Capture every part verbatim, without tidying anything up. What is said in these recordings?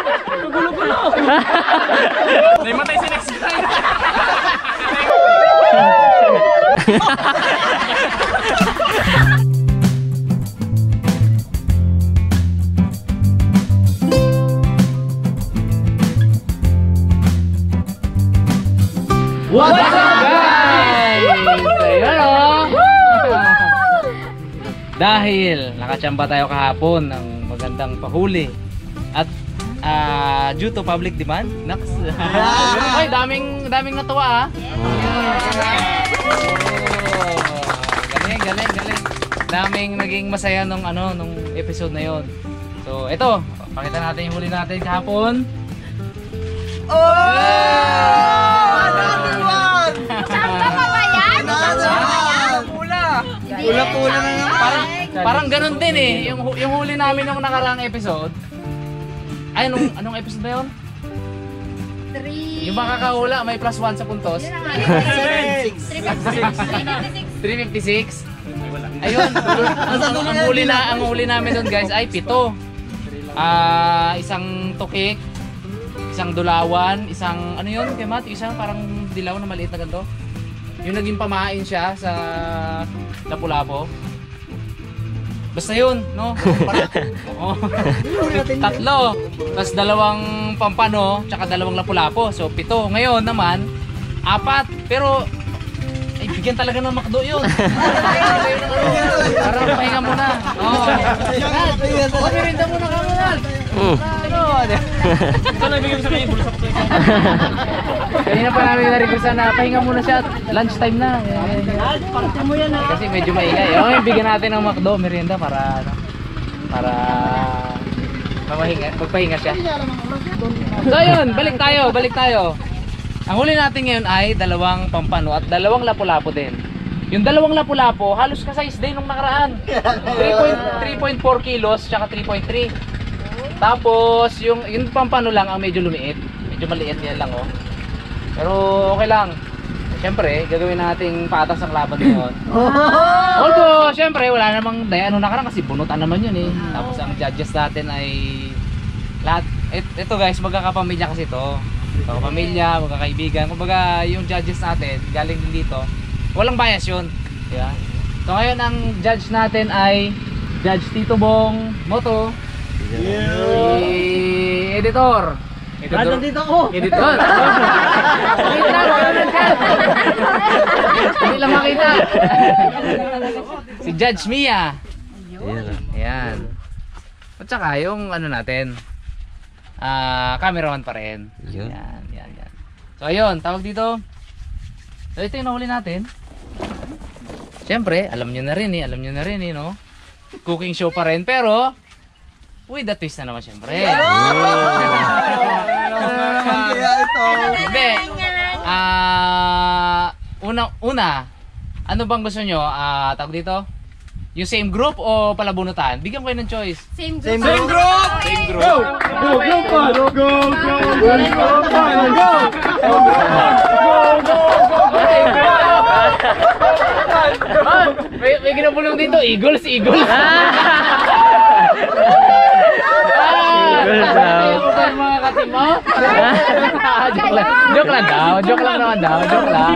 Gulo-gulo. Naimatay si next time. What's up guys? Ayun o. Dahil nakachamba tayo kahapon ng magandang pahuli at uh, due to public demand, naks. Ay, daming daming natuwa ah. Oh, galing, galing, galing. Daming naging masaya nung ano nung episode na 'yon. So, ito, pakita natin yung huli natin kahapon. Oh! Another one! Samba pa ba yan? Pula! Pula-pula na naman. Parang, parang ganun din eh. Yung, yung huli namin nung nakaraang episode. Ay, nung, anong episode na yun? Three. Yung makakahula, may plus one sa puntos. three fifty-six. Ayun. ang, ang, ang, huli na, ang huli namin doon guys ay pito. Ah, isang tukik, isang dulawan, isang ano yun kay Matt, isang parang dilaw na maliit na ganito. Yung naging pamain siya sa Lapu-Lapu. Basta yun, no? Oo. Tatlo. Tapos dalawang pampano, tsaka dalawang Lapu-Lapu. So pito. Ngayon naman, apat. Pero ay, bigyan talaga ng McDo yun. Parang pahinga muna. Oo. Oh, merinda muna ka muna. Ano? Ito lang bigyan sa kanya, bulusak ko. Kanina pa namin na-requestan na pahinga muna siya. Lunch time na. Kasi medyo maingay. Okay, bigyan natin ng McDo, merienda para ano, para mamahinga, magpahinga siya. So yun, balik tayo, balik tayo. Ang huli natin ngayon ay dalawang pampano at dalawang Lapu-Lapu din. Yung dalawang Lapu-Lapu, halos ka-size din nung nakaraan. three point four kilos tsaka three point three. Tapos yung yung pampano lang ang medyo lumiit. Medyo maliit yan lang oh. Pero okay lang. Siyempre, gagawin nating patas ang laban ngayon. Although, siyempre, wala namang daya ano nakaraan kasi bunutan naman yun eh. Tapos ang judges natin ay lahat. Ito guys, magkakapamilya kasi ito. Magkakapamilya, magkakaibigan. Kumbaga, yung judges natin, galing din dito. Walang bias yun. Diba? So ngayon, ang judge natin ay Judge Tito Bong Moto. Yeah. Si Editor. Editor. Dito ako. Editor. Makita na, hindi lang makita. Si Judge Mia. Ayan. At saka yung ano natin, ah, uh, cameraman pa rin. Yan, yan, yan. So ayun, tawag dito. So ito yung nahuli natin. Siyempre, alam nyo na rin eh, alam nyo na rin eh, no? Cooking show pa rin, pero with the twist na naman siyempre. Hindi. Ah, una, una, ano bang gusto nyo? Ah, tawag dito? Yung same group o palabunutan? Bigyan ko kayo ng choice. Same group. Same group! Same group. Go! Go! Go! Go! Go! Go! Go! Oh, may, may ginapulong dito, Eagles, Eagles. Eagles daw. Mga katimo? Joke lang. Joke lang daw. Joke lang naman daw. Joke lang.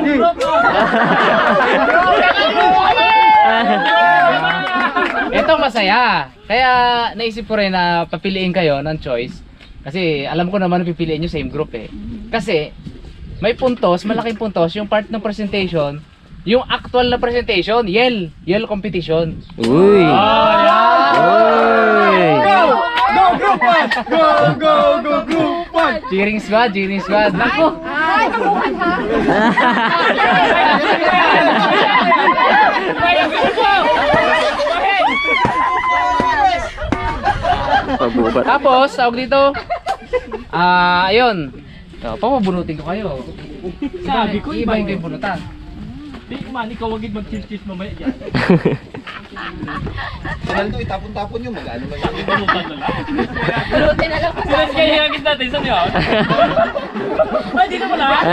Ito masaya. Kaya naisip ko rin na papiliin kayo ng choice. Kasi alam ko naman na pipiliin nyo same group eh. Kasi may puntos, malaking puntos yung part ng presentation. Yung actual na presentation, yell, yell competition. Uy. Oh, yeah. Uy. Go! Go group one! Go! Go! Go group one! Cheering squad, cheering squad. Nako. Ay, kamuhan ha? Pabubat. Tapos, tawag dito. Ah, ayun. So, papabunutin ko kayo. Sabi ko, iba yung bunutan. Di man, ikaw wag mag-cheers-cheers mamaya dyan. Saan ito, itapon-tapon nyo, mag-ano ba yan? Bunutan na lang. Bunutin na lang pa Sila kaya hihagis natin, saan yun? Ay, di naman ah!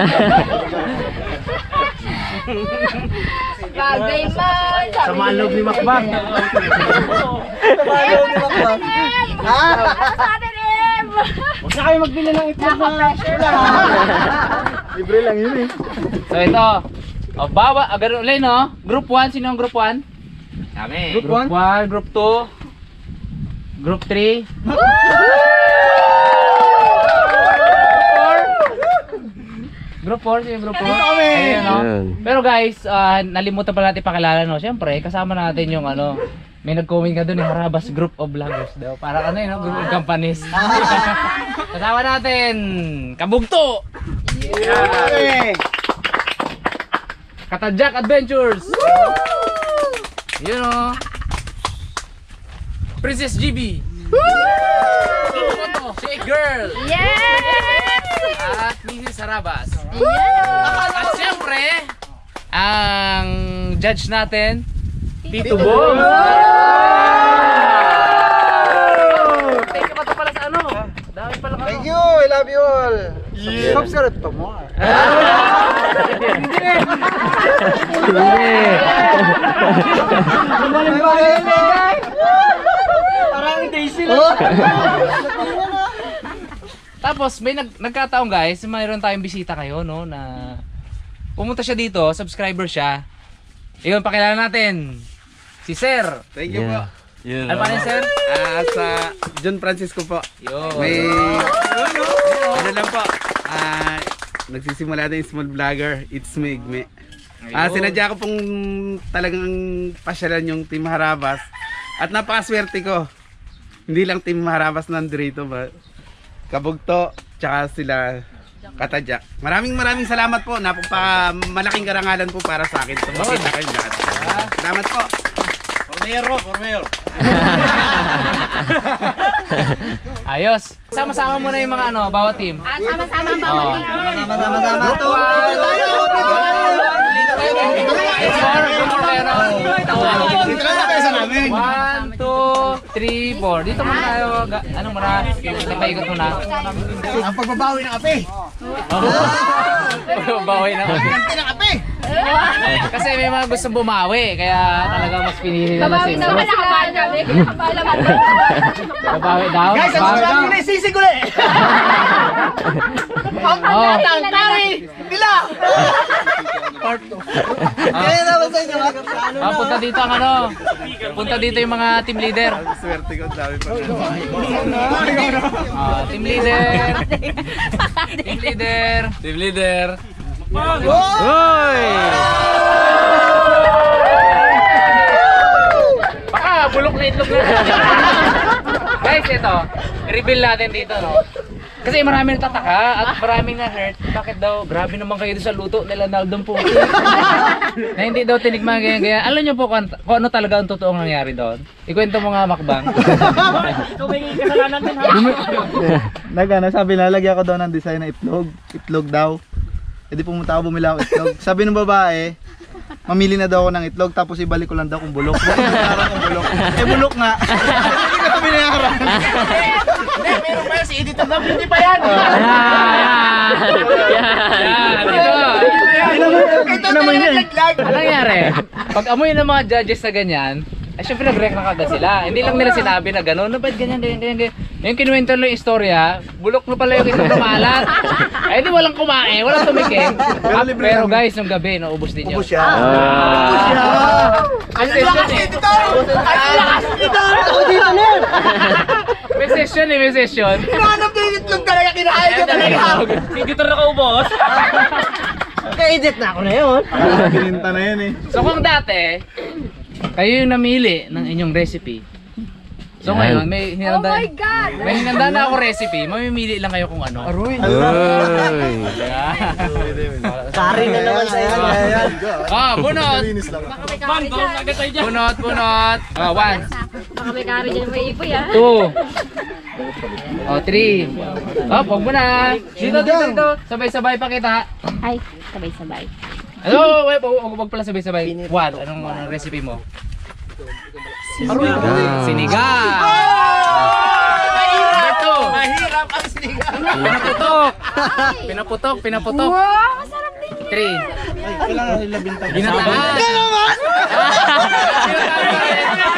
Bagay man. Sa malog ni Makbang. Sa malog ni Makbang. Sa atin, Em! Huwag na kayo magbili ng itlog na. Naka-pressure lang. Libre lang yun eh. So ito. O, bawa, ah, ganun ulit no? Group one, sino ang group one? Kami. Group one? one, group two, group three. Group four, sino yung group four? Dito kami. Ayun, no? Ayan. Pero guys, ah, nalimutan pa natin pakilala no. Siyempre, kasama natin yung ano, may nag-comment ka doon eh, Harabas Group of Vloggers daw. Parang ano yun, no? Group of companies. Kasama natin, Kabugto! Okay. Katajak Adventures! Yun o. Princess G B! Shake Girl! Yes! At Missus Harabas. Yes! At siyempre, ang judge natin, Tito Bong! Thank you pa to pala sa ano. Dami pala ka. Thank you, I love you all. Subscribe to more. Parang Daisy lang. Tapos may nag nagkataon guys, mayroon tayong bisita kayo no na pumunta siya dito, subscriber siya. Ayun, pakilala natin. Si Sir. Thank you Yeah. po. Ano pa rin Sir? Ah, sa John Francisco po. Yun. May ano lang po. Ah, nagsisimula din small vlogger. It's me, Igme. Ah, Ayun. sinadya ko pong talagang pasyalan yung Team Harabas. At napakaswerte ko. Hindi lang Team Harabas nandito ba. Kabugto, tsaka sila Katajak. Maraming maraming salamat po. Napaka malaking karangalan po para sa akin. Tumakita kayo lahat. Salamat po. Mayor po, Mayor. Ayos. Sama-sama muna yung mga ano, bawat team. Ah, sama-sama ang bawat Oh. team. Sama-sama to. One, two, three, four. Dito muna tayo. Ga- Anong muna? Napaikot muna. Ang pagbabawi ng ape. Bawi na kasi. Ganti ng ape. Kasi may mga gustong bumawi. Kaya talaga mas pinili nila Babawi si na wala ka ba kami? Kabala ba? Babawi daw. Guys, ang babawi sarap daw. nila sisig ulit. Oh. Ang kari. Dila. Kaya naman sa inyo. Ah, punta dito ang ano. Punta dito yung mga team leader. Swerte ko, sabi pa. Ah, team leader. Team leader. Team leader. Hoy! Baka bulok na itlog na. Guys, ito. Reveal natin dito, no. Kasi marami nagtataka at maraming na-hurt. Bakit daw? Grabe naman kayo doon sa luto nila Naldong po. Na hindi daw tinikman ganyan ganyan. Alam niyo po kung, kung ano talaga ang totoong nangyari doon? Ikwento mo nga, Makbang. Nagana, sabi lalagyan ko daw ng design na itlog. Itlog daw. E di pumunta ako, bumili ako itlog. Sabi ng babae, mamili na daw ako ng itlog tapos ibalik ko lang daw kung bulok. Bakit binayaran kung bulok? Eh bulok nga. Hindi ko na binayaran. Meron pa yan si editor na, hindi pa yan. Yan, dito. Ito naman yan. Ano nangyari? Pag amoy ng mga judges na ganyan, ay syempre nag-rec na kagad sila. Hindi lang nila sinabi na gano'n, no, ba't ganyan, ganyan, ganyan, ganyan. Yung kinuwento lang yung istorya, bulok na pala yung itlog na maalat. Ay di walang kumain, walang tumikim. Ah, pero guys, nung gabi, naubos din yun. Ubus siya. Ah. siya. Ang lakas editor! Ang lakas editor! Ako dito na yun! May session eh, may session. Hinahanap na yung itlog talaga, kinahain ko talaga. Yung gitar na kaubos. Ka-edit na ako na yun. Kininta na yan eh. So kung dati, kayo yung namili ng inyong recipe. So Yan. ngayon, may Oh hinanda, my God! may hinanda na ako recipe, mamimili lang kayo kung ano. Hoy! Kari na naman sa iyo. Ah, bunot! Baka may kari dyan. Bunot, bunot! Ah, one, Baka may kari dyan may ipoy ah. two, oh, three. Oh, huwag mo na! Dito, dito, dito! Sabay-sabay pa kita. Ay, sabay-sabay. Ano, wait, huwag huwag pala sabay-sabay. One, anong, anong recipe mo? Sinigang. Sinigang! Number two. Mahirap ang sinigang. Pinaputok! Pinaputok, pinaputok. Wow, masarap din. Three. Kailangan nila bintang. Ginataan.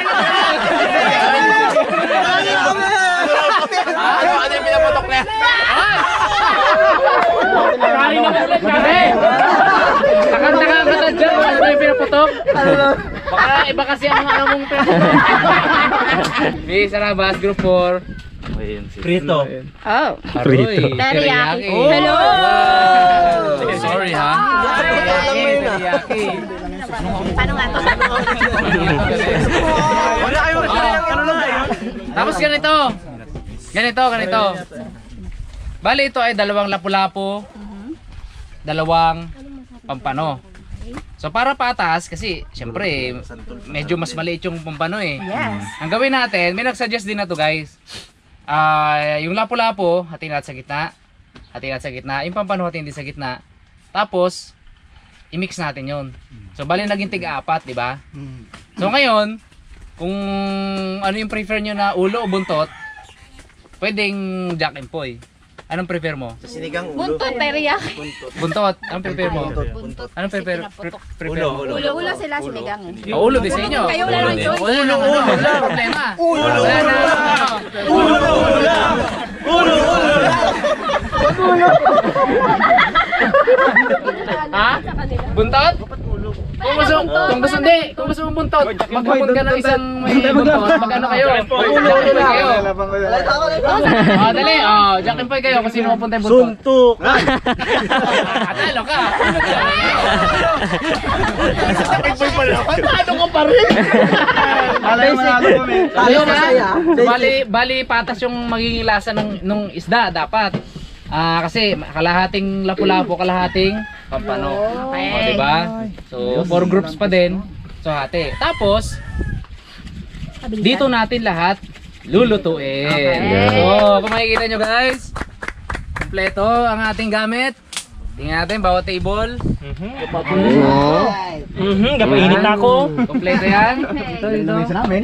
Ano yung pinaputok na yan? tutok? Baka iba kasi ang ano mong May Sarabas, Group four. Prito. Oh. Prito. Teriyaki. Hello! Wow. Sorry ha. Teriyaki, teriyaki. Paano nga to? Wala kayo ano na yun? Tapos ganito. Ganito, ganito. Bali ito ay dalawang lapu-lapu. Dalawang pampano. So para patas kasi syempre medyo mas maliit yung pampano eh. Yes. Ang gawin natin, may nagsuggest din na to guys. Ah, yung lapu-lapu, hatiin natin sa gitna. Hatiin natin sa gitna. Yung pampano hatiin din sa gitna. Tapos i-mix natin 'yon. So bali naging tig-apat, di ba? So ngayon, kung ano yung prefer nyo na ulo o buntot, pwedeng Jack and Poy. Anong prefer mo? Sa sinigang ulo. Buntot, teriyaki. Buntot. Anong prefer mo? Buntot. Anong prefer, pre- prefer Ulo, mo? ulo. Ulo-ulo sila sinigang eh. Oh, ulo din sa inyo. Kayo wala lang choice. Ulo, ulo, ulo. Wala problema. Ulo, Wala ulo. na. Ulo, ulo. Ulo, ulo. Ha? Buntot? Kung gusto, kung gusto hindi, kung gusto mong buntot, maghapon ka ng isang may buntot, mag-ano kayo? Mag-ulo kayo. Oh, dali. Oh, Jack and Poy kayo kung sino mapunta yung buntot. Suntok. Atalo ka. Ano ka pa rin? Alay manalo kami. Ayun na. Bali, bali patas yung magiging lasa ng nung isda dapat. Ah, kasi kalahating lapu-lapu, kalahating pampano. Okay. O, diba? So, four groups pa din. So, hati. Tapos, dito natin lahat lulutuin. Okay. So, kung makikita nyo guys, kompleto ang ating gamit. Tingnan natin bawat table. Mhm, kapainit na ako. Kompleto yan. Ito, ito. Isa namin.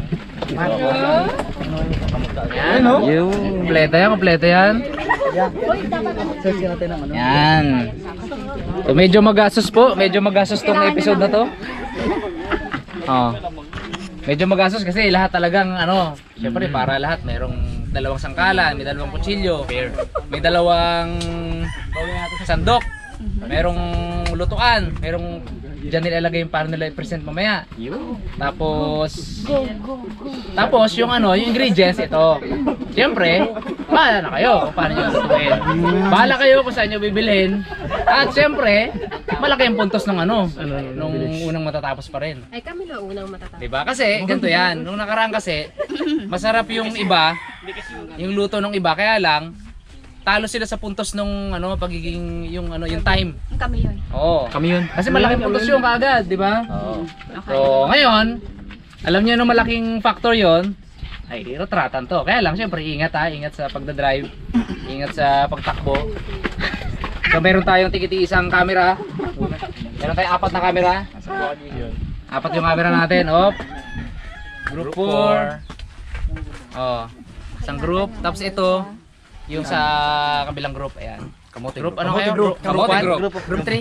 Yan. Kompleto yan, kompleto yan. Search natin ang ano. Yan. So, medyo magastos po, medyo magastos tong episode na to. Oh. Medyo magastos kasi lahat talagang ano, syempre para lahat mayroong dalawang sangkalan, may dalawang kutsilyo, may dalawang sandok, mayroong lutuan, mayroong diyan nilalagay yung para nila i-present mamaya. Tapos Tapos yung ano, yung ingredients ito. Siyempre, bahala na kayo kung paano nyo lutuin. Bahala kayo kung saan nyo bibilhin. At siyempre, malaki ang puntos ng ano, nung unang matatapos pa rin. Ay kami na unang matatapos. Diba? Kasi ganito yan. Nung nakaraan kasi, masarap yung iba, yung luto ng iba. Kaya lang, talo sila sa puntos nung ano, pagiging yung ano, yung time. Kami yun. Oo. Kami yun. Kasi malaking puntos yung kaagad, di ba? Oo. So, ngayon, alam niyo no malaking factor yon ay retratan to. Kaya lang, syempre, ingat ha. Ingat sa pagdadrive. Ingat sa pagtakbo. So, meron tayong tikiti isang camera. Meron tayong apat na camera. Apat yung camera natin. Op. Group four. Oh. Isang group. Tapos ito, yung sa kabilang group. Ayan. Kamote group. Ano kayo? Group. Kamote group. Group three.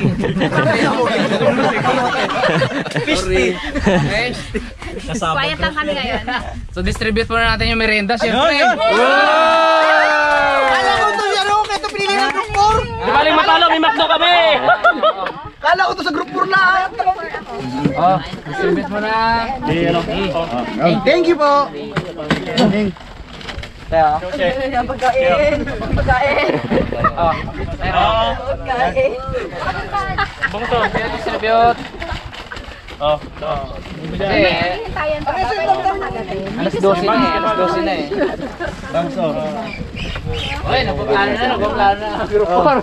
Okay. Quiet lang kami ngayon. So distribute muna natin yung merienda syempre. Kala ko to yan ako, kaya ito pinili ng group four. Di ba rin matalo, may McDo kami. Kala ko to sa group four lahat. Oh, distribute muna. Thank you po. Kaya, Pagkain. Pagkain. Oh. Meron. Pagkain. Bungso. Distribute. Oh. Kasi Tayan pa. alas dose na eh. alas dose na eh. Bungso. Oy, napaplano na, napaplano na. Group four.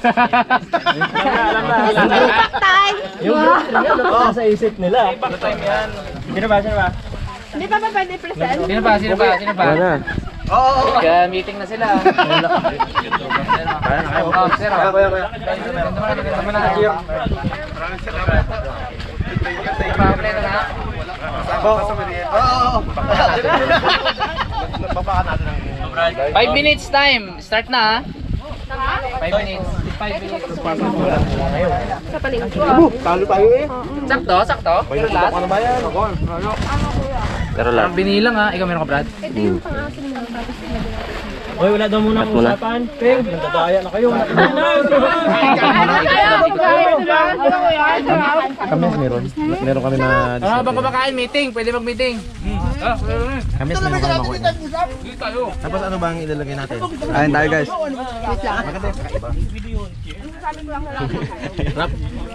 Tay. Oh, sa isip nila. Time yan. Sino ba? Sino ba? Hindi pa ba pwede present? Sino pa? Sino pa? Sino pa? Oo. Kaya meeting na sila. Kaya na kayo. Oh, sir. Kaya, kaya, kaya. Ganda mo na, ganda mo na. Kompleto na. Oo. Five minutes time. Start na ha. Five minutes. Five minutes. Sa palingki. Talo tayo eh. Sakto, sakto. Pero lahat. Ano ba yan? Pero lahat. Parang binilang ha. Ikaw meron ka, Brad? Ito yung pang-asin mo. Tapos pinagawa. Hoy, wala daw muna akong usapan. Peng, nagdadaya na kayo. Kami meron. Meron kami na... Ah, baka kumakain, meeting. Pwede mag-meeting. Kami meron kami makuha. Tapos ano bang ilalagay natin? Kain tayo guys. Rap.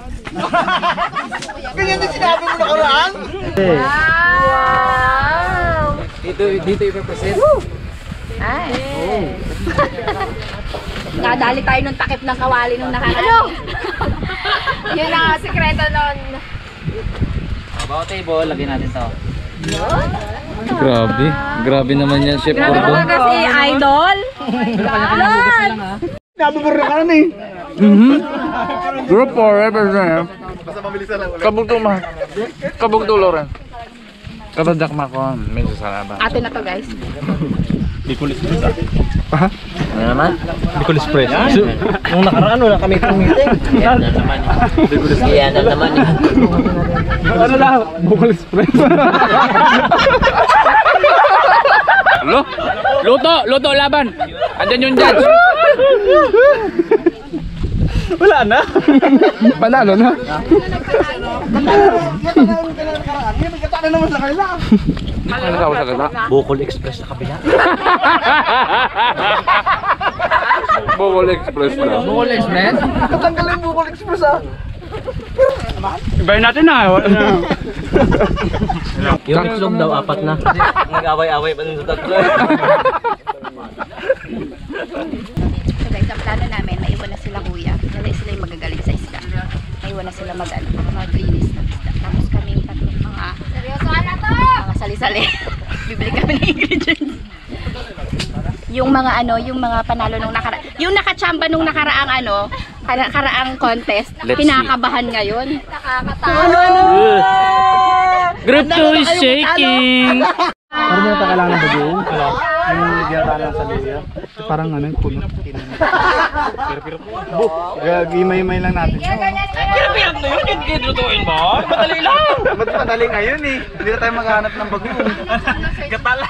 Ganyan din sinabi mo nakaraan? Wow! Dito, dito i-represent. Ay. Nadali tayo nung takip ng kawali nung nakaraan. Ano? Yun ang sikreto nun. Bawat table, lagyan natin to. Grabe. Grabe naman yan, Chef Grabe Gordo. ka kasi, idol. Pero kanya-kanya hugas na lang ha. Nabubur na ka na eh. Group forever na. Kabog to ma. Kabog to Loren. Kabadak makon. May sasalaba. Ate na to, guys. Bicol Express ah. Aha. Ano naman? Bicol Express. So, nung nakaraan wala kami itong meeting. Yan na naman. Yan na naman. Ano lang? Bukol Express. Lo? Luto! Luto laban! Andyan yung judge! Wala na. Panalo na. Magkatalo naman sa kanila. Ano ka sa gala? Bicol Express sa kabila. Bogol Express na. Bukol Express? Katanggal yung Bukol Express ah. Ibayin natin na. Yung itlog daw apat na. Nag-away-away pa dun sa tatlo. So guys, ang plano namin, naiwan na sila kuya. Hindi sila yung magagaling sa isda. Naiwan na sila mag-ano, mag-linis ng isda. Tapos kami tatlong mga... Seryoso na to! Mga sali-sali. Bibili kami ng ingredients. Yung mga ano, yung mga panalo nung nakara... Yung nakachamba nung nakaraang ano, nakaraang contest, Let's pinakabahan ngayon. Nakakatawa. Group two is shaking! Parang may kailangan ng bagoong. Ano? Yung nagyata lang sa liya. Parang ano yung puno. Pero-pero po. Gimay-may lang natin. Pero na yun, yung gidlutuin mo? Madali lang! Ba't madali ngayon eh? Hindi na tayo maghanap ng bagoong. Gatala!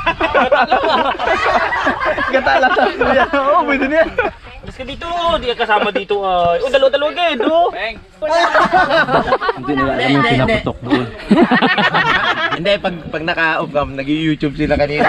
Gatala sa kuya. Oo, pwede niya. Mas ka dito, di ka kasama dito ay. O, dalawa-dalawa gaya, do. Hindi nila alam yung pinaputok doon. Hindi, pag, pag naka-off-cam, nag-YouTube sila kanina.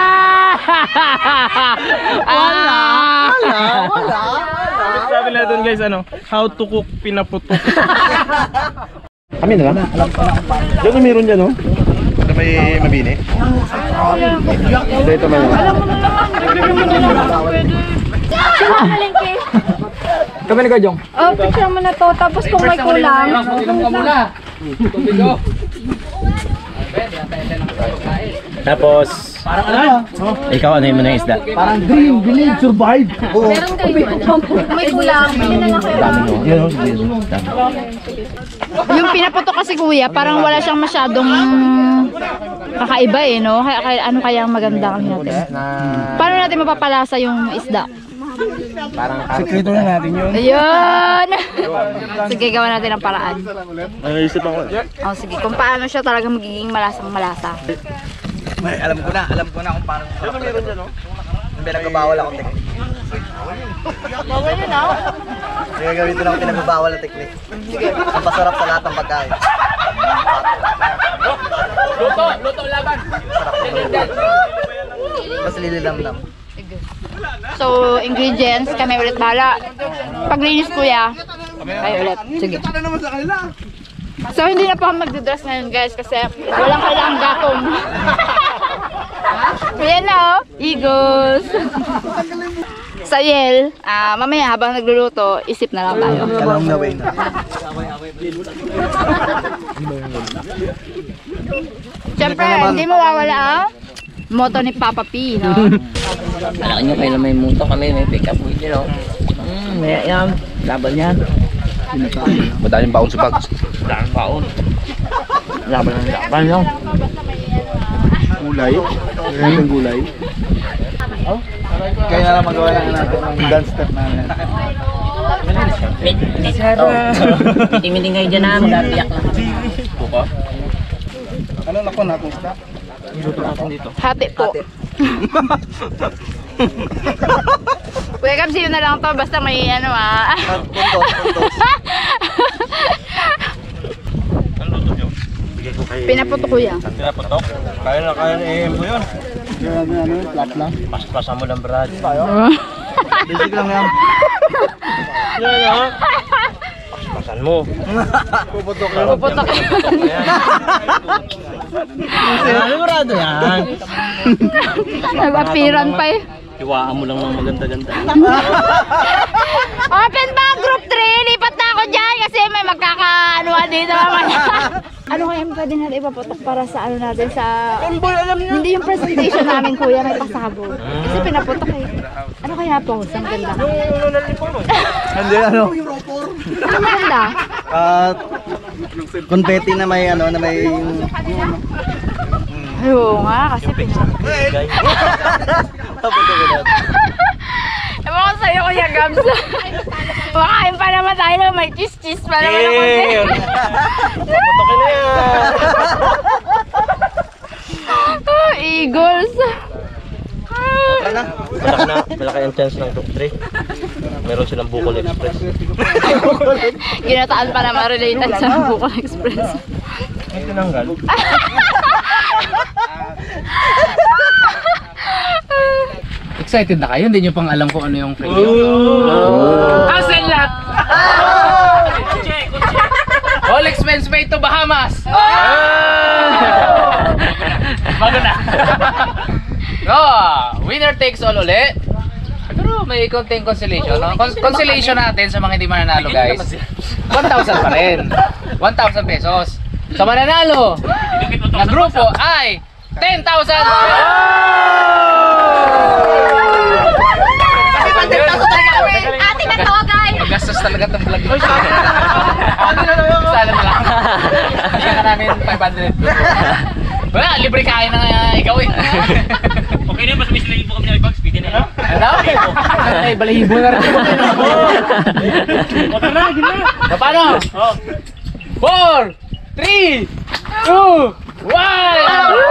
Wala! Wala, wala. Sabi na doon guys, ano, how to cook pinaputok. Kami na lang. Diyan na meron dyan, no? Ito may mabini? Ito, ito may Kami na Jong. Oh, picture mo na to. Tapos kung may kulang, Inom ka muna. Tubig ko. Tapos, Parang ano? ikaw ano yung muna yung isda? Parang dream, believe, survive. Oo. meron kayo. Kung may kulang, pili na lang kayo. Yan, oh. Yung pinaputok kasi kuya, parang wala siyang masyadong kakaiba eh, no? Kaya, kaya, ano kaya ang maganda kami natin? Paano natin mapapalasa yung isda? Sekreto na natin yun. Ayun! Sige, gawa natin ang paraan. Naisip ako. Oh, sige, kung paano siya talaga magiging malasang malasa. May, alam ko na, alam ko na kung paano. Ano meron dyan, no? Yung pinagbabawal akong teknik. Bawal yun, no? Sige, gamitin ako pinagbabawal na teknik. Ang pasarap sa lahat ng pagkain. Luto! Luto laban! Mas lililamlam. So, ingredients, kami ulit bahala. Paglinis kuya, kayo ulit. Sige. Ano naman sa kanila? So, hindi na po ako magdodress ngayon guys kasi walang kailangang gatong. Ayan na oh, Eagles. Sa Yel, ah, mamaya habang nagluluto, isip na lang tayo. Alam na way na. Siyempre, hindi mawawala ang moto ni Papa P, no? Alam nyo kayo na may muto kami, may pick up with you, no? Hmm, may yan. Laban yan. Madaling baon sa bags. Daming baon. Laban ng laban, no? Gulay. Ang gulay. Kaya na lang magawa lang natin ng dance step namin. Miting-miting kayo dyan na, mag-apiyak lang. Ano na ko na kung stop? Hati po. Kuya Gabs, yun na lang to. Basta may ano ah. Puntos, puntos. Pinaputo kuya. Pinaputok? Kaya na kaya na i-M mo yun. Grabe ano, flat lang. Paspasan mo lang, Brad. Basic lang yan. Yan ha? Paspasan mo. Puputok lang. Puputok yan. Ano Brado yan? Nag-apiran pa eh. Iwaan mo lang ng maganda-ganda. Open ba group three? Lipat na ako dyan kasi may magkakaanuhan dito mamaya. Ano kaya pwede natin ipaputok para sa ano natin sa... Hindi yung presentation namin kuya, may pasabog. Kasi pinaputok eh. Ano kaya po? Ang ganda. Hindi ano. Ang ganda. Ah, confetti na may ano, na may... Ay, oo nga, kasi pinaputok. Ewan ko sa'yo kuya Gabs. Makain pa naman tayo na may cheese-cheese pa naman ako. Paputokin na yan. Ah, Eagles. Malaki na, malaki ang chance ng top three. Meron silang Bukol Express. Ginataan pa naman related sa Bukol Express. May tinanggal. Excited na kayo? Hindi nyo pang alam kung ano yung preview. Hassle lot! All expense paid to Bahamas! Bago na! Oh, winner takes all ulit. Pero may konting consolation. No? Cons consolation natin sa mga hindi mananalo guys. one thousand pa rin. one thousand pesos. Sa mananalo na grupo ay ten thousand! Ate na to guys! Magastos talaga itong vlog. Sana na lang. Bigyan ka namin five hundred. Wala, libre kain na uh, ikaw eh. Okay na, mas may sila po kami na i-bags. Pwede na. Ano? Ay, balahibo na rin. Oto na, gina. Paano? Oh. four, three, two, one!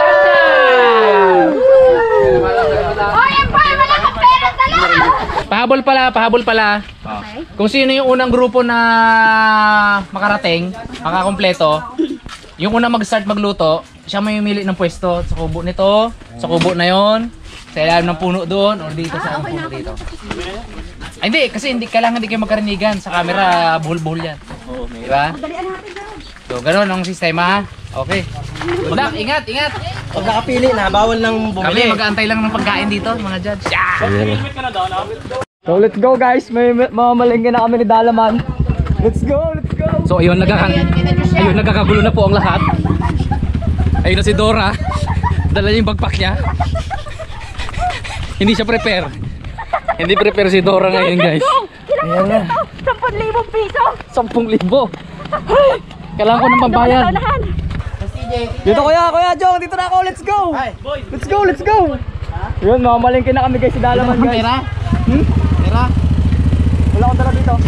Hoy, Empire! Wala kang pera talaga! Pahabol pala, pahabol pala. Kung sino yung unang grupo na makarating, makakompleto, yung unang mag-start magluto, siya may mili ng pwesto sa kubo nito, sa kubo na yon, sa ilalim ng puno doon, o dito sa puno dito. Ay, hindi, kasi hindi kailangan hindi kayo magkarinigan sa camera, buhol-buhol yan. Oo, di ba? So, ganun ang sistema. Okay. Good luck, ingat, ingat. Pag nakapili na, bawal nang Kami bumili. mag-aantay lang ng pagkain dito, mga judge. Yeah! So let's go guys, may mamamalingin na kami ni Dalaman. Let's go, let's go. So ayun, nagkaka ayun, nagkakagulo na po ang lahat. Ayun na si Dora. Dala niya yung backpack niya. Hindi siya prepare. Hindi prepare si Dora ngayon, guys. Ayan na. ten thousand piso! ten thousand. Kailangan ko ng pambayad. Dito kuya, kuya Jong, dito na ako, let's go. Let's go, let's go. Yun, mamamalingin na kami guys si Dalaman guys. Pera? Hmm? Pera? Wala akong dala dito.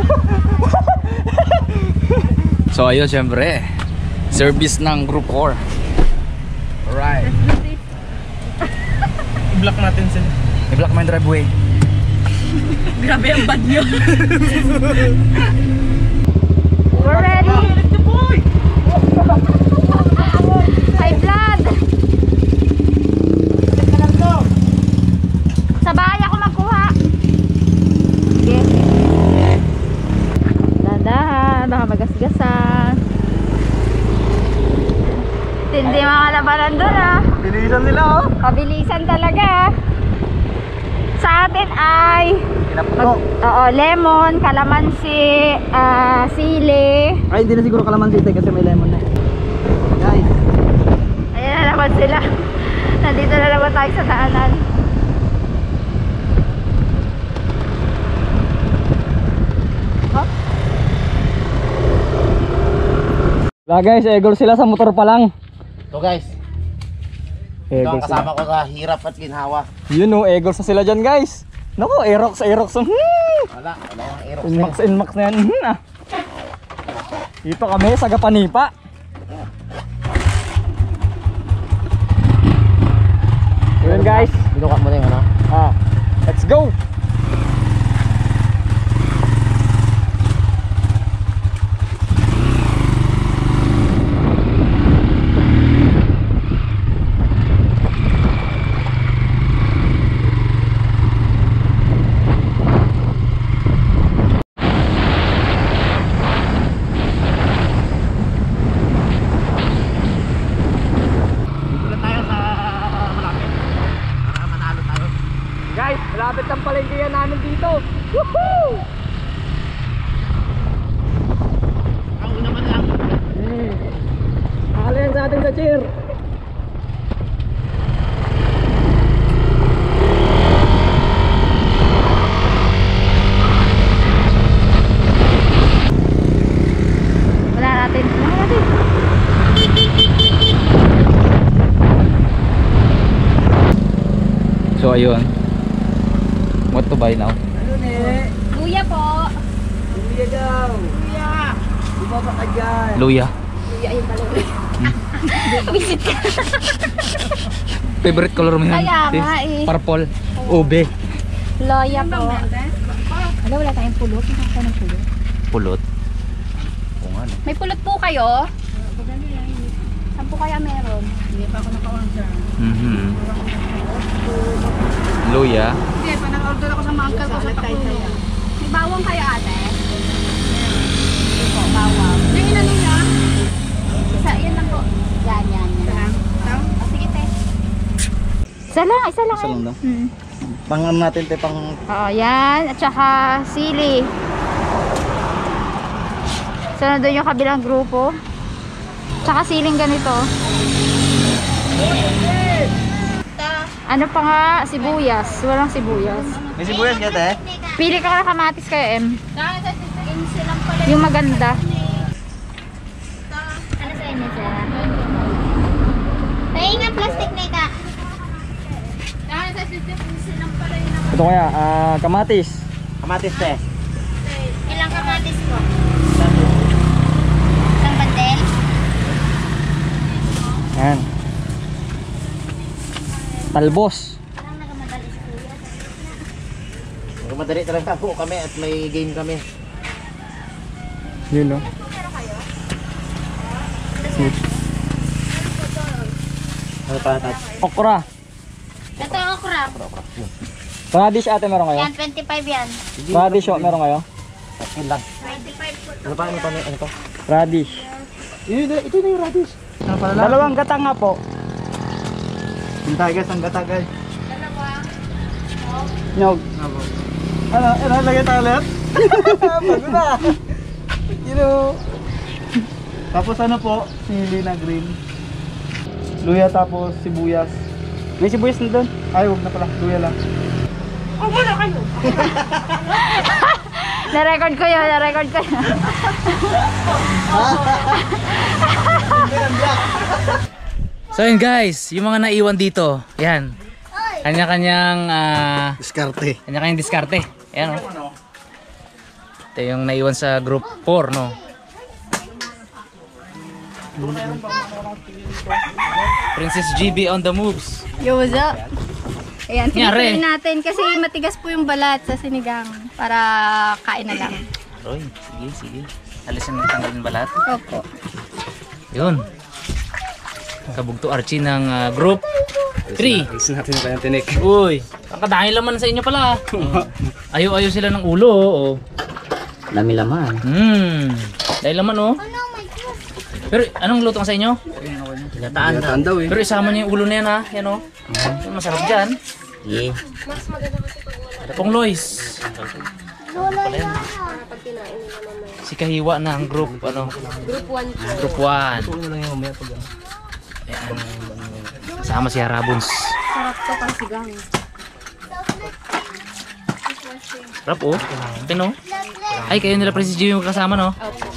So ayun, syempre. Service ng Group four. Alright. I-block natin sila. I-block mo yung driveway. Grabe ang bad nyo. We're ready. High blood. Sa bahay ako magkuha. Sige. Dandahan, baka magasgasan. Tindi mga labanan doon ah. Bilisan nila oh. Kabilisan talaga. Sa atin ay Pinapno. oo, lemon, kalamansi, ah, sili. Ay, hindi na siguro kalamansi kasi may lemon na. Guys. Ayan na naman sila. Nandito na naman tayo sa daanan. Wala guys, egol sila sa motor pa lang. So guys, ito Egol ang kasama ko sa hirap at ginhawa. Yun oh, egol sa sila dyan guys. Naku, Aerox, Aerox. Hmm. Wala, wala yung aerox. Inmax, Inmax na yan. Hmm, ah. Dito kami sa Gapanipa. Yun guys. Binukat mo na yung ano? Ah. Go! Guys, malapit ang palengke namin dito. Woohoo! Ako naman lang. Hmm. Nakala yan sa atin sa cheer. Wala natin. Wala natin. So ayun. What to buy now? Luya po. Luya. Luya yung pala. Visit ka. Favorite color mo yan? Kaya Sis? nga eh. Purple. Ube. Luya po. Ano, wala tayong pulot. Hindi tayo ng pulot. Pulot. Kung ano. May pulot po kayo? Saan po kaya meron? Mhm. Luya. Hindi, pa nag-order ako sa mga uncle ko sa Pakulo. May bawang kayo ate? Hindi po, bawang. Yung inano niya? Isa, yun lang po. Yan, yan, yan. O, sige te. Isa lang, isa lang. Isa lang daw? Hmm. Pang ano natin te, pang... Oo, yan. At saka sili. Sana doon yung kabilang grupo. Tsaka siling ganito. Ano pa nga? Sibuyas. Walang sibuyas. May sibuyas ka te? Pili ka na kamatis kayo, M. Yung maganda. Ano sa inyo, sir? Tayo nga plastic na ika. Ito kaya, ah, kamatis. Kamatis te. Ilang kamatis po? Isang bandel? Yan. Talbos. Madali talaga po kami at may game kami. Yun, no? Ano pa tat? Okra. Ito okra. Radish ate meron kayo? Yan, twenty-five yan. Radish oh, meron kayo? Yun lang. Ano pa? Ano pa? Ano pa? Radish. Ito, ito na yung radish. Ano pala lang? Dalawang gatang nga po. Hintay guys, ang gata guys. Nyog. Ano, ano, lagay tayo ulit? Bago na. You know. Tapos ano po, sili na green. Luya tapos sibuyas. May sibuyas na doon. Ay, wag na pala, luya lang. Na-record ko yun, na-record ko yun. So yun guys, yung mga naiwan dito. Yan. Kanya-kanyang ah, Diskarte. kanya-kanyang diskarte. Ayan oh. Ito yung naiwan sa group four, no? Princess G B on the moves. Yo, what's up? Ayan, Nyari. pinipili natin kasi matigas po yung balat sa sinigang para kain na lang. Roy, sige, sige. Alisin mo tanggalin balat. Opo. Yun. Kabugto Archie ng ah, group three. Alisin natin yung kanyang tinik. Uy, ang kadahil laman sa inyo pala. Ayaw-ayaw sila ng ulo, oh. Dami laman. Hmm. Dahil laman, oh. Pero anong luto sa inyo? Pinataan na. Tanda eh. Pero isama niyo yung ulo na yan, ha? Yan, oh. Yan, masarap dyan. Yeah. Pong Lois. Si Kahiwa na ang group, ano? Group one. Group one. Ayan. Kasama si Harabons. Sarap to pang sigang. Sarap, oh. Pino. Ay, kayo nila Princess G yung kasama, no?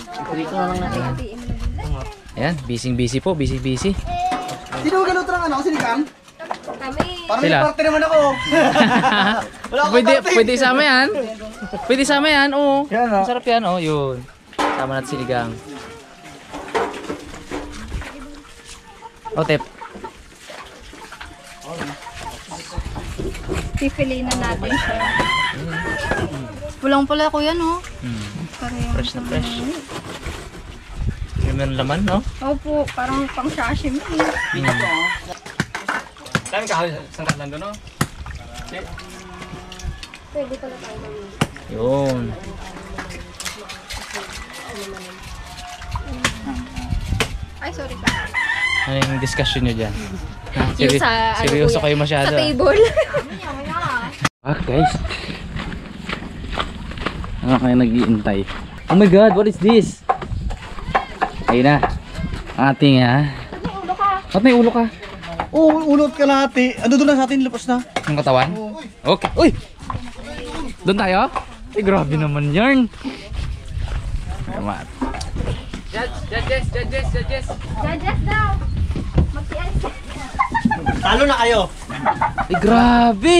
Ayan, busy-busy po, busy-busy. Sino ba ganun lang ano? Sinigang? Kami. Parang Sila. may parte naman ako. Wala akong Pwede, parte. pwede isama yan. Pwede isama yan, oo. Yan, oh. Masarap yan, oh. Yun. Sama natin siligang. O, Tep. Pipili na natin siya. Pulang-pula kuya, no? Hmm. Parehas Fresh na naman. fresh. Yung meron laman, no? Opo, parang pang sashimi. Saan ka? Saan ka nandun, no? Pwede pala tayo naman. Yun. Ay, sorry pa. Ano yung discussion nyo dyan? Ha? Yung Seri- sa, ano, seryoso kuya, kayo masyado. Sa ah. table. Ah, guys. Ano kayo nag-iintay? Oh my god, what is this? Ayun na. Ang ating ha. Ba't may ulo ka? Oo, oh, ulot ka lati. Ano doon na sa atin, lupos na. Yung katawan? Okay. Uy! Doon tayo? Eh, grabe naman yarn. Tama. Judge, judges, judges, judges. Judges daw. Mag-tias. Talo na kayo! Eh, grabe!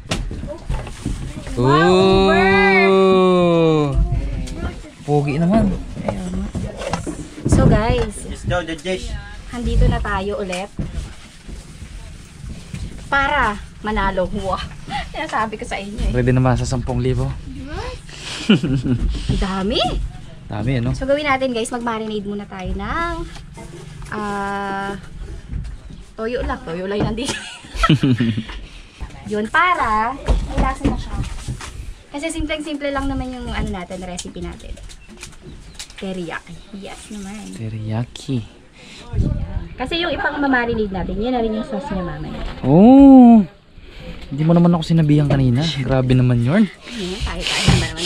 Ooh! Pogi naman. So guys, Let's go, judges. andito na tayo ulit. Para manalo. Wow. Sinasabi ko sa inyo eh. Ready naman sa sampung libo. Ang dami. Dami, ano? So gawin natin guys, mag-marinade muna tayo ng ah toyo lang. Toyo lang nandito. Yun, para may lasa na siya. Kasi simpleng-simple lang naman yung ano natin, recipe natin. Teriyaki. Yes naman. Teriyaki. Kasi yung ipang mamarinade natin, yun na rin yung sauce niya mamaya. Oh! Hindi mo naman ako sinabihan kanina. Grabe naman yun. Ayun, tayo-tayo naman naman.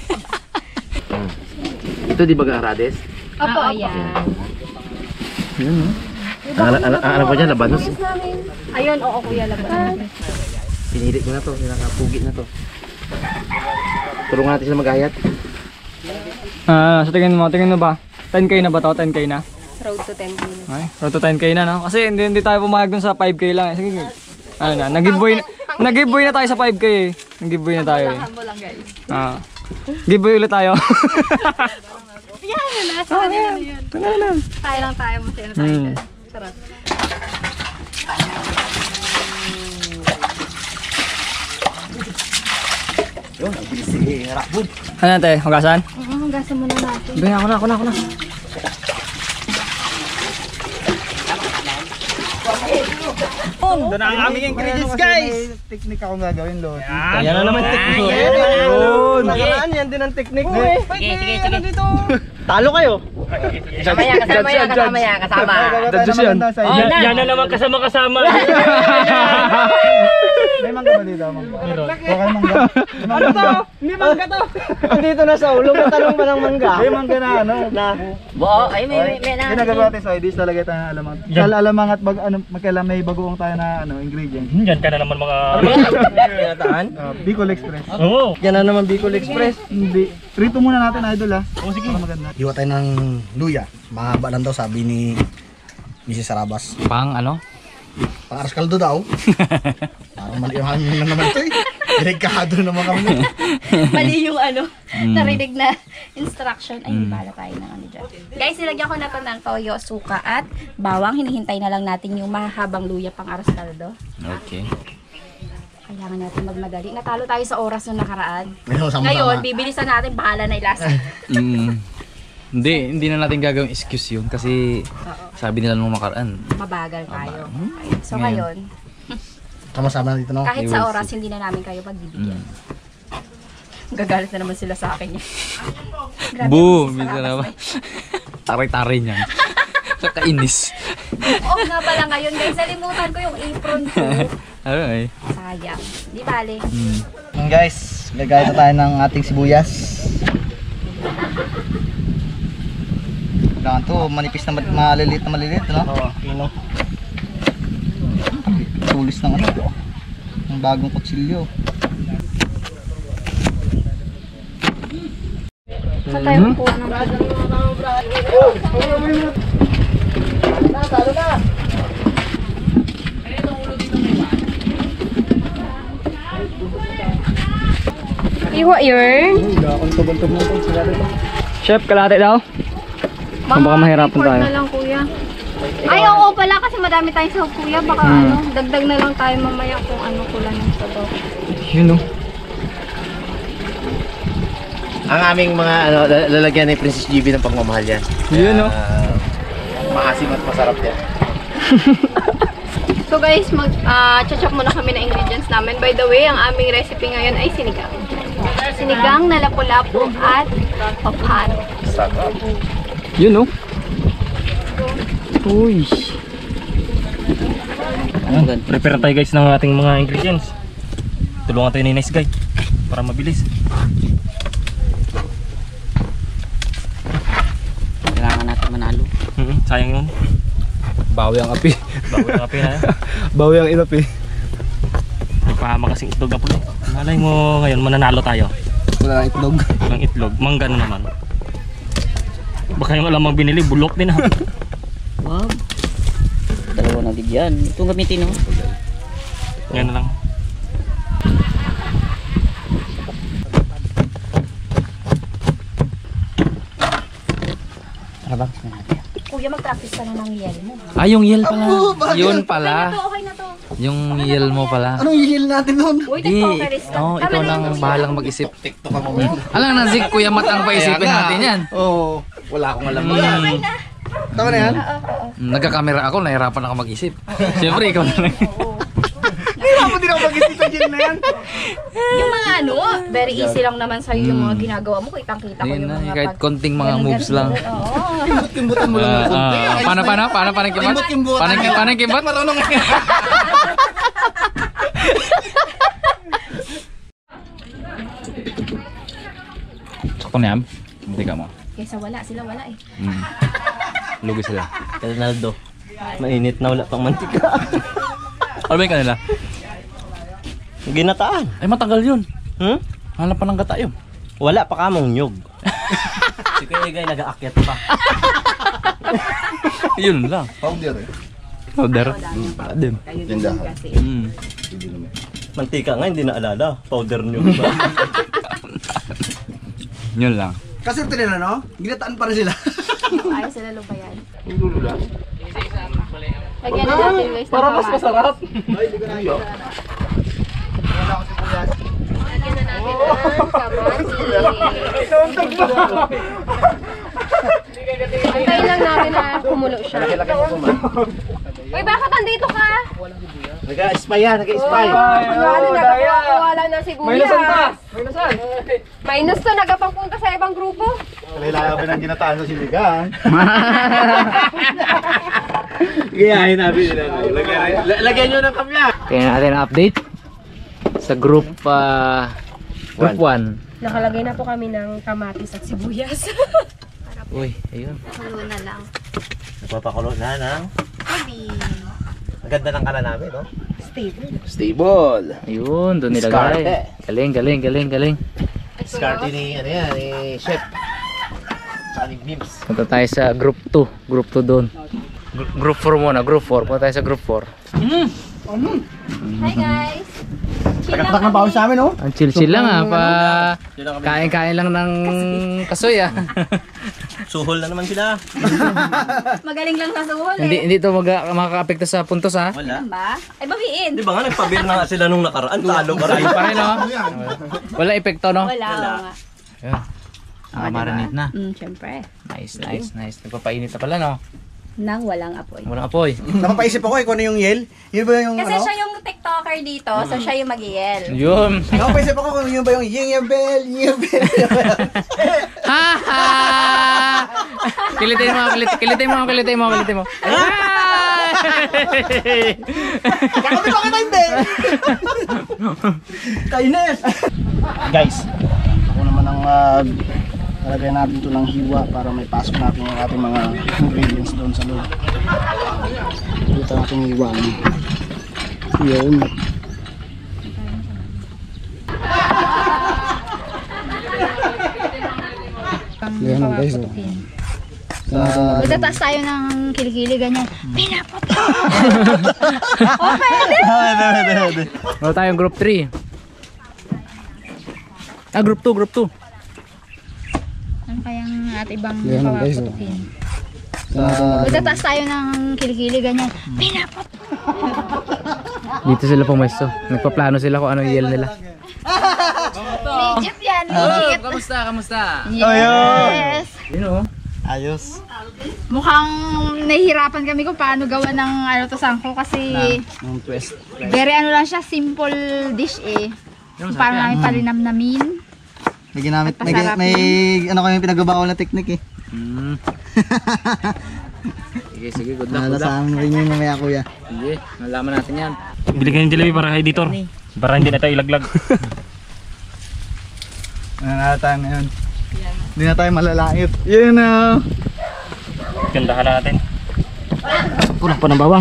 Ito di ba garades? Opo, ayan. Yun, no? Ano, ano, ano po dyan? Labanos? Ayun, oo kuya, laban. Pinilit mo na to. Pinakapugit na to. Tulungan natin sila mag-ayat. Ah, sa tingin mo, tingin mo ba? ten K na ba to? ten K na? Road to ten minutes. Ay, road to ten K na, no? Kasi hindi, hindi tayo pumayag dun sa five K lang. Eh. Sige, ano na, nag-giveaway na, nag-giveaway na tayo sa five K eh. Nag-giveaway na tayo eh. Humble lang guys. Ah. Giveaway ulit tayo. Yan, na, sa kanila na yun. Tayo lang tayo, masaya na tayo. Hmm. Sarap. Ano natin, hugasan? Oo, hanggasan muna natin. Bigyan ako na, ako na, ako na. Doon ang aming ingredients, guys! Technique akong gagawin, Lord. Yan na naman technique. Yun! Nakaraan yan din ang technique. Sige, sige, sige. Talo kayo. Kasama yan, kasama yan, kasama yan, kasama. Judges yan. Yan na naman kasama-kasama. May mangga ba dito? Mangga. Meron. Huwag mangga. Ano to? Hindi mangga to. Andito na sa ulo. Matanong ba ng mangga? May mangga na ano. Na. Bo, ay may may may na. Ginagawa natin sa I Ds talaga tayo na alamang. Kala alamang at bag, ano, magkailan may bagoong tayo na ano, ingredients. Yan ka na naman mga... Pinataan? Uh, Bicol Express. Oo. Yan na naman Bicol Express. Hindi. Rito muna natin, idol ah. O sige. Para maganda. Hiwa tayo ng luya. Mahaba lang daw sabi ni Missus Sarabas. Pang ano? Pang-aras kaldo daw. Parang mali yung hangin lang naman ito eh. Delikado naman kami. Mali yung ano, narinig na instruction. Ay, hindi pala tayo ng ano dyan. Guys, nilagyan ko na to ng toyo, suka at bawang. Hinihintay na lang natin yung mahabang luya pang aras kaldo. Okay. Kailangan natin magmadali. Natalo tayo sa oras nung nakaraan. Ngayon, sama-sama. Ngayon, bibilisan natin. Bahala na ilasa. Mm. Hindi, hindi na natin gagawing excuse yun kasi sabi nila nung nakaraan. Mabagal tayo. Okay. So, Ngayon. ngayon, Sama-sama na dito no. kahit We sa will oras, see. hindi na namin kayo pagbibigyan. Mm. Gagalit na naman sila sa akin. Grabe, Boom! Missus Minsan Sarabas naman. Taray-taray niyan. Kakainis. Off nga pala ngayon guys. Nalimutan ko yung apron ko. Ano eh? Sayang. Di bale. Mm. Yung guys, gagaya na tayo ng ating sibuyas. Kailangan to, manipis na ma- maliliit na maliliit, no? Oo, pino. Tulis ng ano, ng bagong kutsilyo. Saan tayo kukuha ng Iwa yun? Chef, kalahati daw. Kung baka mahirapan tayo. na lang kuya. Ay, oo pala kasi madami tayong sahog kuya. Baka ano, dagdag na lang tayo mamaya kung ano kulang yung sabaw. Yun oh. Ang aming mga ano, lal- lalagyan ni Princess G B ng pagmamahal yan. Yun oh. Uh, maasim at masarap yan. So guys, mag uh, chachap muna kami ng ingredients namin. By the way, ang aming recipe ngayon ay sinigang. Sinigang na lapu-lapu at papano. Sarap. Yun oh. Uy. Ayan, prepare tayo guys ng ating mga ingredients. Tulungan tayo ni Nice Guy para mabilis. Kailangan natin manalo. Mm-hmm, sayang yun. Bawi ang api. Bago yung kape na yan. Bawi ang inapi. Pahama kasing itlog na pula. Malay mo ngayon mananalo tayo Wala nang itlog. ng itlog. Mangga na naman. Baka yung alamang binili, bulok din ha. Wow. Dalawa na bigyan. Itong gamitin oh. Yan na lang. Kuya, mag-practice ka na ng yel mo. Ah, yung yel pala. Yun pala. Okay na to. Yung yel mo pala. Anong hihil natin nun? Uy, Di, tiktokeris ka. oh, Tama ikaw na nang yun. bahalang mag-isip. TikTok ka mo. Alam na si Kuya Mat ang paisipin natin yan. Oo. Wala akong alam. Mm, Tama na yan? nagka-camera ako, nahirapan ako mag-isip. Siyempre, ikaw na lang. Hirapan din ako mag-isip sa gym na yan. Yung mga ano, very easy lang naman sa'yo yung mga ginagawa mo. Kitang-kita ko Yun yung na, mga kahit pag- konting mga ganun, moves ganun, lang. ganun. Oo. Kimbutan mo lang ng Ah, konti. ah, paano, paano? Paano, paano kimbot? Kimbot, kimbot. Paano, paano kimbot? Marunong nga. Sakto na yan. Hindi ka mo. Kaysa wala, sila wala eh. Mm. Lugi sila. Ronaldo. Mainit na wala pang mantika. Ano ba yung kanila? Ginataan. Ay, matagal yun. Hmm? Hanap pa ng gata yun. Wala pa kamong nyug. Si Kuya Guy nag-aakyat pa. Yun lang. Powder eh. Powder. Din. Ganda. Mm. Mantika nga hindi naalala. Powder nyug ba? Yun lang. Kasi ito nila, no? Ginataan pa rin sila. Ayaw sila lupayan. Lagyan na natin guys ng Para mas kamatis. masarap. Lagyan na natin ng kamatis. Antayin lang namin na kumulo siya. Uy, bakit andito ka? Nag-spy yan, nag-spy. Ano, nagpapakuwala na si Kuya. Minusan ka. Minusan. Minus to, nagpapangpunta sa ibang grupo. Kailangan ba ng ginataan sa siligan? Gayahin namin nila. Lagyan, lagyan nyo ng kamya. Tingnan natin ang update sa group uh, group one. Nakalagay na po kami ng kamatis at sibuyas. Uy, ayun. Kulo na lang. Nagpapakulo na ng... Baby. Ang ganda ng kala namin, no? Stable. Stable. Ayun, doon nilagay. Diskarte. Galing, galing, galing, galing. Diskarte ni, ano yan, ni Chef. Tsaka ni Bims. Punta tayo sa group two. Group two doon. Gr- Group four muna, group four. Punta tayo sa group four. Hi guys. Takat-takat ng bawal sa amin, no? Ang chill-chill lang ah. Pa kain-kain lang ng kasoy ah. Suhol na naman sila. Magaling lang sa suhol Hindi eh. hindi to mag makaka-apekto sa puntos ha. Wala. Ba? Ay, bawiin. Di ba nga nagpabir na nga sila nung nakaraan. Talo ka rin. Pa rin no. Wala epekto no. Wala. oo nga. Ayun. Ah, marinate na. Mm, syempre. Nice, nice, nice. Nagpapainit na pala no. Nang walang apoy. Walang apoy. Napapaisip ako eh kung ano yung yel. Yun ba yung Kasi ano? siya yung TikToker dito, so siya yung mag-i-yel. Yun. Napapaisip ako kung yun ba yung ying yung bell, ying yung bell. Ha ha. Kilitin mo, kilit, kilitin mo, kilitin mo, kilitin mo. Kakapit ako na hindi. Kainis. Guys, Ako naman ang mag... Talagay natin ito ng hiwa para may pasok natin yung ating mga ingredients doon sa loob. Dito natin yung hiwa. Yun. Yan lang guys. Oh. Magtataas tayo ng kilikili ganyan. Pinapot. Oh, pwede. Ano tayong group three? Ah, group two, group two. Ano kayang at ibang Yan lang guys. papaputin? Magtataas tayo ng kilikili ganyan. Pinapot. Dito sila pumesto. Nagpaplano sila kung ano yung yel nila. Legit yan, Oh, legit. kamusta, kamusta? Yes. Yun oh. Ayos. Mukhang nahihirapan kami kung paano gawa ng ano to sangko kasi Ang twist. very ano lang siya, simple dish eh. Kung paano namin palinamnamin. May ginamit, At may, pasarap may ano kami pinagabawal na technique eh. Hmm. Sige, sige, good luck, Nala good luck. sa amin rin yun mamaya kuya. Sige, nalaman natin yan. Bili ka ng jalebi para kay editor. Para hindi na tayo ilaglag. Ano na tayo ngayon? Hindi na tayo malalait. Yun na. Gandahan na natin. Kulang pa ng bawang.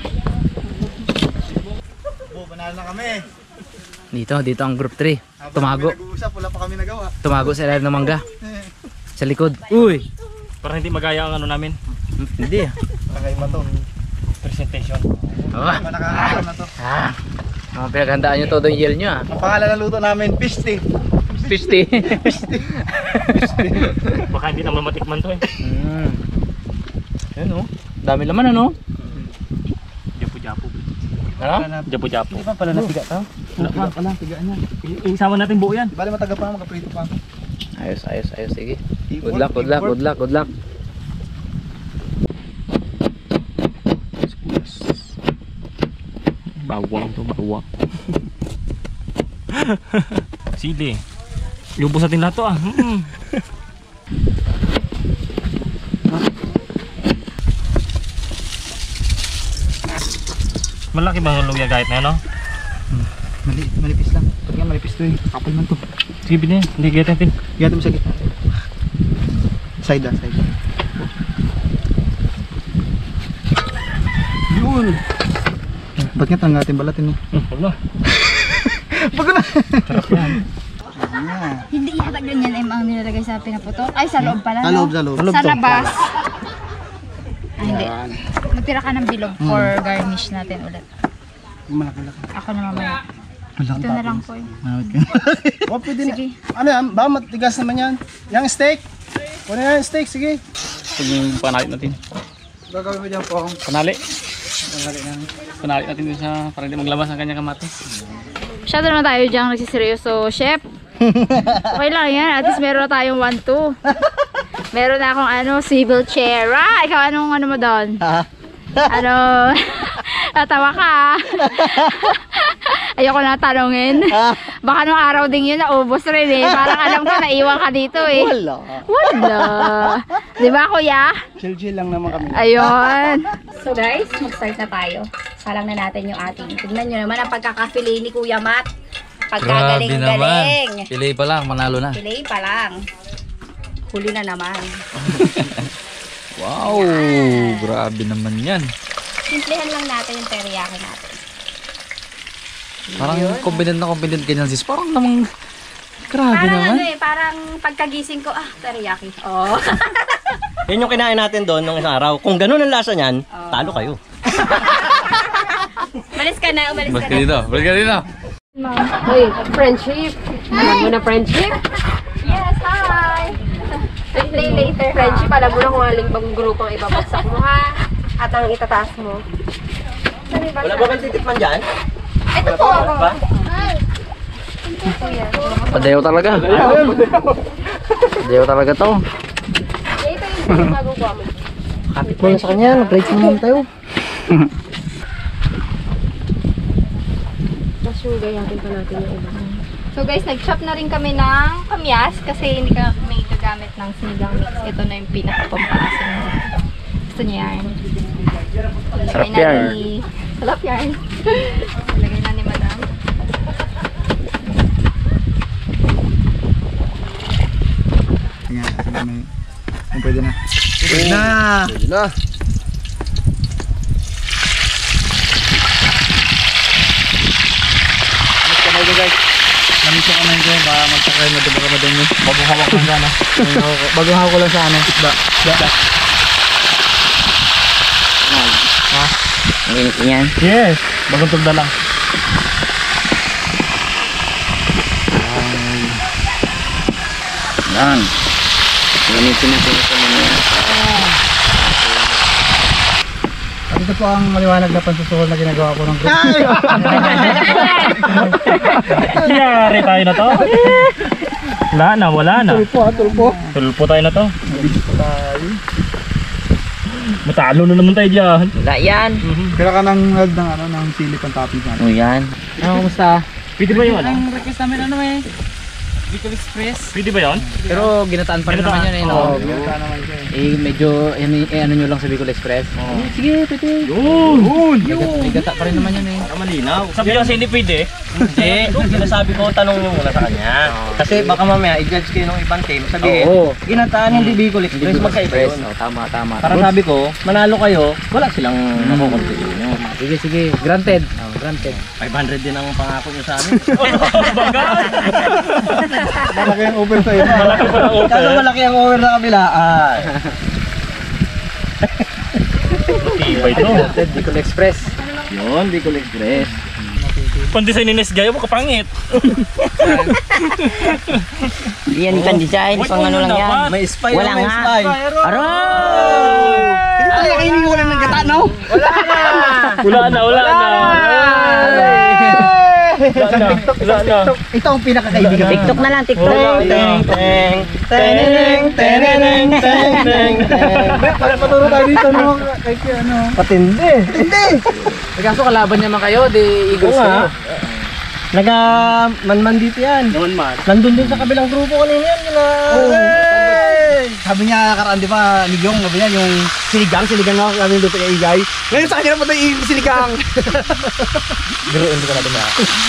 Oh, banal na kami. Dito, dito ang group three. Tumago. Nag-uusap, wala pa kami nagawa. Tumago sa ilalim ng mangga. Sa likod. Uy! Para hindi magaya ang ano namin. Hindi ah. Kakaiba to. Presentation. Ah, Nakakaalam na to. ah. Mga pinaghandaan nyo todo yung yell nyo ah. Ang pangalan ng luto namin, fish tea. fifty. Baka hindi naman matikman to eh. Hmm. Ayun oh. Dami laman ano? Japo-japo. Ano? Japo-japo. Di ba pala napiga to? Wala pa pala, piga niya. I- Isama natin buo yan. Di ba mataga pa, magaprito pa. Ayos, ayos, ayos. Sige. Good luck, good luck, good luck, good luck. Bawang to, bawang. Sili. Lubos natin lahat to ah. Mm. Malaki ba ang luya kahit na no? Mali, malipis lang. Pag nga malipis to eh. Kapal man to. Sige bin hindi kaya natin. Gata mo sa gitna. Side ah, side. Yun. Ba't nga tanggatin balatin mo? Hmm, wala. Bago na. Hindi yata ganyan ay ang nilalagay sa pinaputok. Ay, sa loob pala. Sa no? loob, sa loob. Sa labas. Ay, hindi. Magtira ka ng bilog for garnish natin ulit. Malaki-laki. Ako na mamaya. Malaki. Ito na lang po. eh. Malaki ka. O, pwede na. Sige. Ano yan? Ba, matigas naman yan. Yang steak. Kunin na yung steak, sige. Ito yung panali natin. Gagawin mo dyan po akong Panali. Panali natin dun sa para hindi maglabas ang kanyang kamate. Masyado naman tayo dyan nagsiseryoso, chef. Okay lang yan. At least meron na tayong one two. Meron na akong ano, swivel chair. Ah, ikaw anong ano mo doon? Ano? Natawa ka. Ayoko na tanongin. Baka nung araw din yun naubos rin eh. Parang alam ko naiwan ka dito eh. Wala. Wala. Di ba kuya? Chill-chill lang naman kami. Ayun. So guys, mag-start na tayo. Salang na natin yung ating. Tignan nyo naman ang pagkakafilé ni Kuya Matt. Pagkagaling-galing. Pilay pa lang, manalo na. Filé pa lang. Huli na naman. Wow, grabe naman yan. Simplehan lang natin yung teriyaki natin. Parang confident na confident ganyan sis. Parang namang grabe Parang naman. ano eh, parang pagkagising ko, ah, teriyaki. Oh. Yan yung kinain natin doon nung isang araw. Kung ganun ang lasa niyan, talo kayo. Malis ka na, umalis Balik ka ka na. dito, balik ka dito. Uy, friendship. Alam mo na friendship? Yes, hi! Play later. Friendship, alam mo na kung aling bang grupo ang ibabagsak mo ha. At ang itataas mo. Wala ba kang titikman dyan? Ito po ako. Ba? Padayaw talaga. Padayaw talaga to. Ito yung magagawa mo. Kapit mo na sa kanya. Mag-rides naman tayo. Mas yung gayatin pa natin yung iba. So guys, nag-chop na rin kami ng kamyas kasi hindi ka may gagamit ng sinigang mix. Ito na yung pinaka-pampasin mo. Gusto niya yan. Sarap Lagay na yan. ni- Sarap yan. Lagay na ni madam. Nga, sige may. Ay, pwede na. Pwede na! Pwede na. Alas kamay ko guys. Lamis yung kamay ko. Baka magtakay mo. Baka madami. Bagong hawak ko sana. Bagong hawak ko lang sa ano. Isda. Isda. Ang init niyan. Yes, bagong tugda lang. Yan. Gamitin natin ito mamaya. Ano Ito po ang maliwanag na pansusuhol na ginagawa ko ng group. Yari tayo na to. Wala na, wala na. Tulpo ha, tulpo. Tulpo tayo na to. Matalo na naman tayo dyan. Wala yan. Kaya ka nang nag ng ano ng sili pang toppings natin. O yan. Ano, kumusta? Pwede ba yun? Ang request namin ano eh. Bicol Express. Pwede ba yun? Pero ginataan pa rin naman yun eh. No? Oo, ginata naman siya. Eh medyo eh, eh, ano nyo lang sa Bicol Express. Oo. Sige, pwede. Yun! Yun. May gata pa rin naman yun eh. Para malinaw. Sabi niya kasi hindi pwede. Hindi. Sinasabi ko, tanong nyo muna sa kanya. Kasi baka mamaya i-judge kayo ng ibang team. Sabihin, Oo. ginataan hindi Bicol Express. Magkaiba yun. Oh, tama, tama. Para sabi ko, manalo kayo, wala silang makukontribute nyo. Sige, sige. Granted. Oh, granted. five hundred din ang pangako nyo sa amin. Malaki ang over sa iyo. Malaki pa ang offer. Kaso malaki ang over na kabilaan. Iba ito. Granted, Bicol Express. Yun, Bicol Express. Pan-design ni Nes Gayo mo kapangit. Yan kan design, pang ano lang yan. May spy Wala may nga. spy. Aroy! Hindi talaga kainin ko lang ng gata, no? Wala na, wala na. Wala na, wala na. Ito ang pinakakaibigan. TikTok na lang, TikTok. Teng, teng, teneng, teneng, teng, teng, teng. Para paturo tayo dito no kay kay ano. Patindi. Hindi. Eh, kaso kalaban naman kayo, di Eagles Oo nga. kayo. Naga manman dito yan. Naman man. Nandun din sa kabilang grupo kanina yan. Nila. Sabi niya karaan di ba ni Gyong, sabi niya yung Siligang, siligang ako kami dito kay Igay. ngayon sa kanya na patay yung siligang. Pero hindi ko na din na.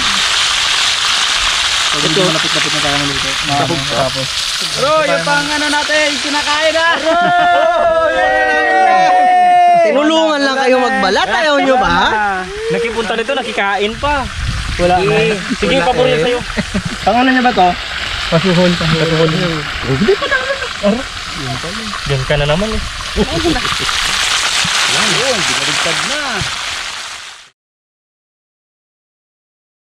Ito malapit-lapit na tayo dito. Tapos. Bro, yung pang ano natin, kinakain na. Tinulungan lang kayo magbalat. Ayaw nyo ba? Nakipunta nito, nakikain pa. Wala na. Sige, paborito sa'yo. Pangalan niya ba to? Pasuhol, pasuhol. Diyan ka na naman eh. Ayun, binaligtad na.